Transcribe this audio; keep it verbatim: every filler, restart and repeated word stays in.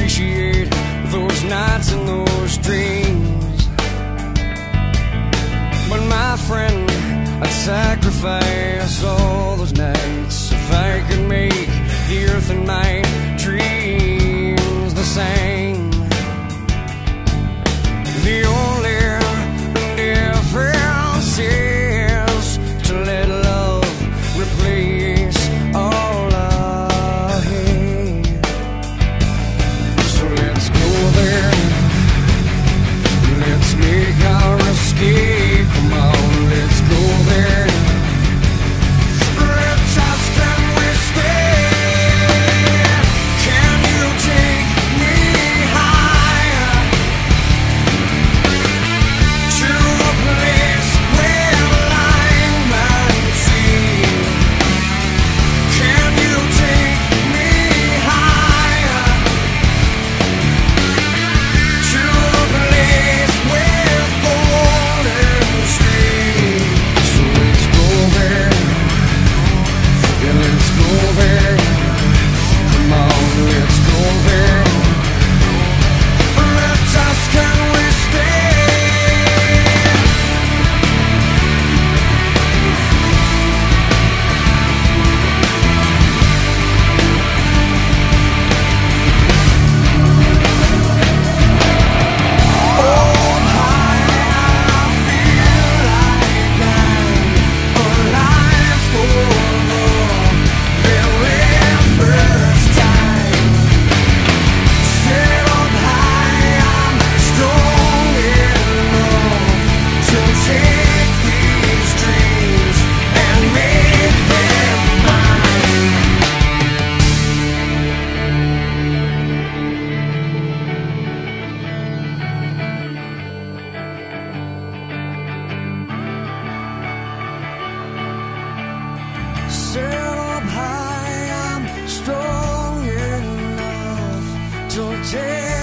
appreciate those nights and those dreams. But my friend, I'd sacrifice all those nights if I could make the earth and my dreams the same. The only difference is to let love replace all I hate. So let's go there, let's make our escape. Come on, let's go there. Let's ask, can we stay? Can you take me higher to a place where blind man see? Can you take me higher to a place with golden streams? So let's go there, yeah, let's go there. Come on, let's go there. Let's ask, can we stay? Oh, high, I feel like I'm alive for the very first time. Set up high, I'm strong enough to take these dreams and make them mine. Set up high, I'm strong enough to take